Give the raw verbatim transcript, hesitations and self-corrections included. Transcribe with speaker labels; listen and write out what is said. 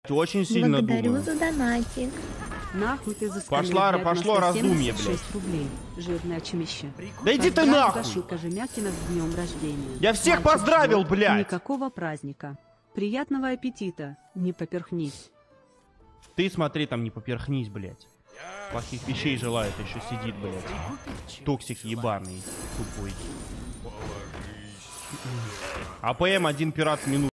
Speaker 1: Очень сильно
Speaker 2: Благодарю
Speaker 1: думаю.
Speaker 2: за донатик.
Speaker 3: Нахуй ты
Speaker 1: Пошла, пошло раздумье, блядь.
Speaker 3: Рублей. Жирное чмище.
Speaker 1: Да иди ты нахуй!
Speaker 3: Кожемякина с днем рождения.
Speaker 1: Я всех
Speaker 3: Мальчик
Speaker 1: поздравил,
Speaker 3: ждет.
Speaker 1: блядь!
Speaker 3: Никакого праздника. Приятного аппетита. Не поперхнись.
Speaker 1: Ты смотри, там не поперхнись, блядь. Плохих вещей желает, еще сидит, блядь. Токсик ебаный, тупой. АПМ один пират в минуту.